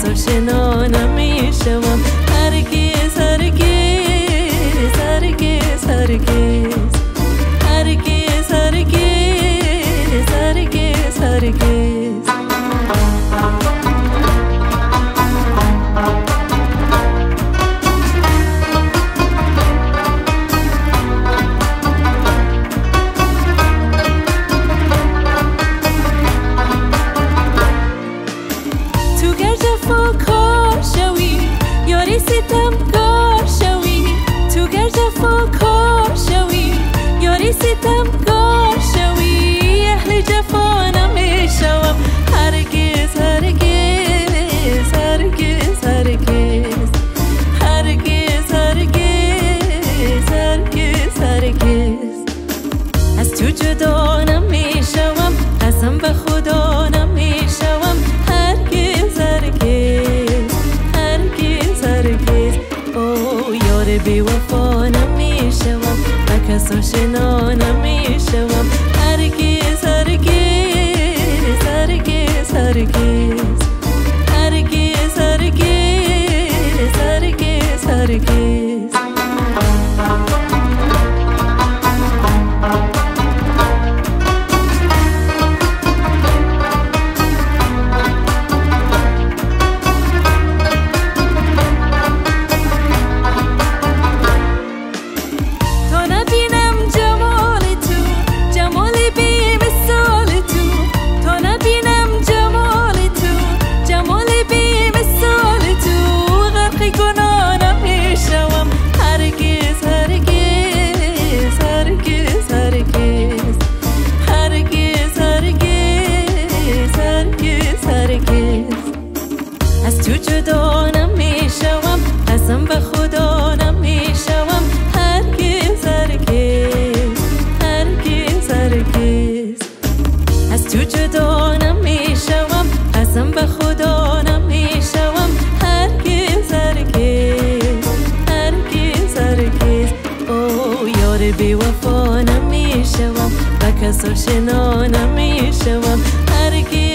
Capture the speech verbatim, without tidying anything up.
آشنا نمیشوم هرگز هرگز هرگز هرگز هرگز هرگز هرگز هرگز جفاکار شوی یاری ستمگار شوی تو گر جفاکار شوی یاری ستمگار شوی اهل جفا نمیشوم هرگز هرگز هرگز هرگز هرگز هرگز هرگز هرگز از تو جدا نمیشوم قسم به خدا نمیشوم هرگز هرگز هرگز هرگز او یار بی وفا نمیشوم و کس آشنا نمیشوم هرگز هرگز هرگز هرگز هرگز هرگز هرگز هرگز از تو جدا نمیشوم قسم به خدا نمیشوم هرگز هرگز هرگز هرگز از تو جدا نمیشوم قسم به خدا نمیشوم هرگز هرگز هرگز هرگز او یار بی وفا نمیشوم و کس آشنا نمیشوم هرگز